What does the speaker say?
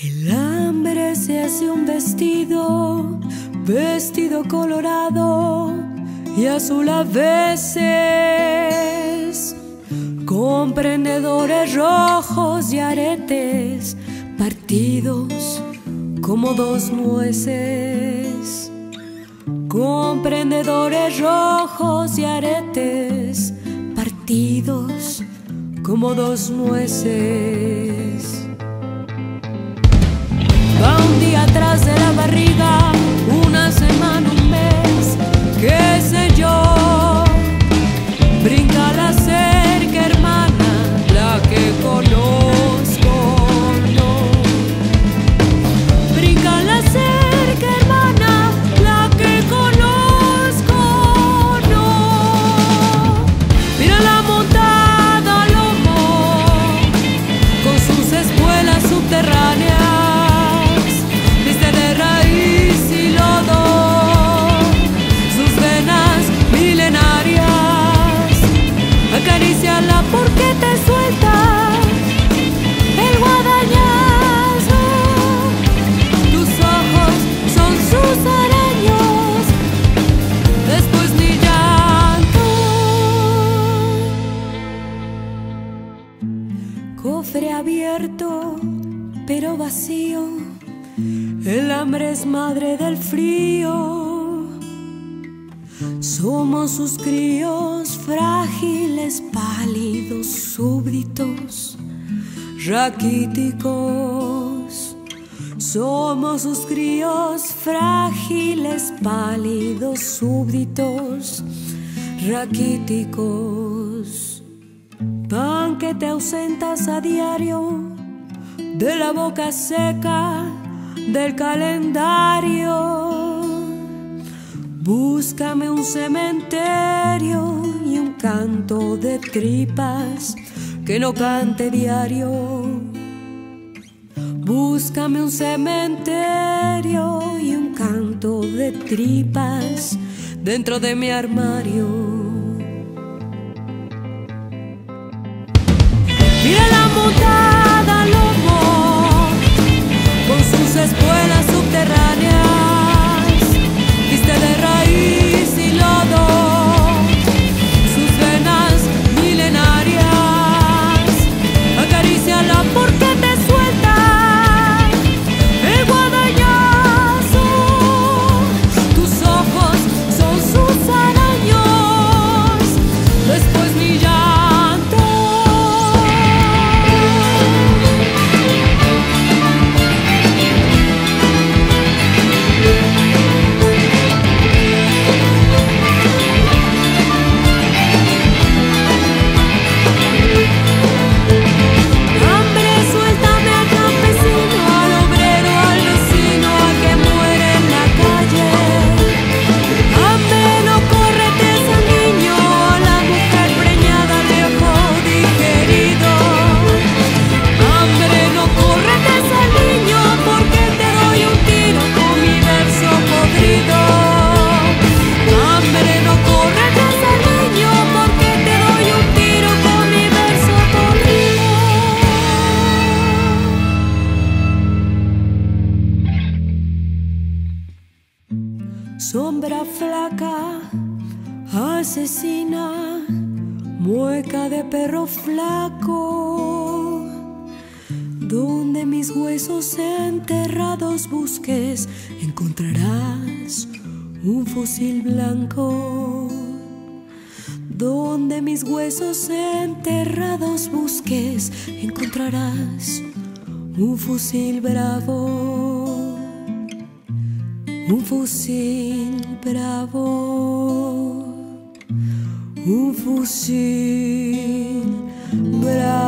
El hambre se hace un vestido, vestido colorado y azul a veces, con prendedores rojos y aretes partidos como dos nueces. Con prendedores rojos y aretes partidos como dos nueces. Va un día atrás de la barriga, una semana, un mes, qué sé yo. Brinca la cerca, hermana, la que conozco, no. Brinca la cerca, hermana, la que conozco, no. Mira la montada al lomo, con sus espuelas subterráneas. Porque te suelta el guadañazo. Tus ojos son sus araños, después ni llanto. Cofre abierto pero vacío, el hambre es madre del frío. Somos sus críos frágiles, pálidos, súbditos, raquíticos. Somos sus críos frágiles, pálidos, súbditos, raquíticos. Pan que te ausentas a diario de la boca seca del calendario. Búscame un cementerio y un canto de tripas que no cante diario. Búscame un cementerio y un canto de tripas dentro de mi armario. Mira la montada al lomo, con sus espuelas subterráneas. Viste de raíz y lodo, sus venas milenarias. Acaríciala porque te suelta el guadañazo. Tus ojos son sus araños, después mi llanto. Sombra flaca, asesina, mueca de perro flaco. Donde mis huesos enterrados busques, encontrarás un fusil blanco. Donde mis huesos enterrados busques, encontrarás un fusil bravo. Un fusil bravo, un fusil bravo.